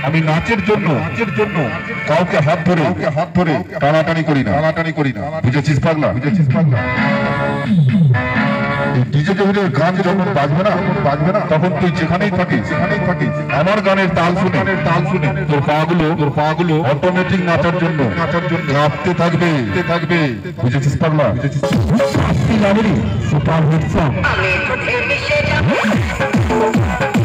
আমি নাচের জন্য কাউকে হাত ধরে টানাটানি করি না বুঝেছিস পাগলা ডিজে টেবিলের গান যখন বাজবে না তখন তুই যেখানেই থাকিস আমার গানের তাল শুনে তোর পাগুলো অটোমেটিক নাচার জন্য কাঁপতে থাকবে বুঝেছিস পাগলা সুপার হিট সং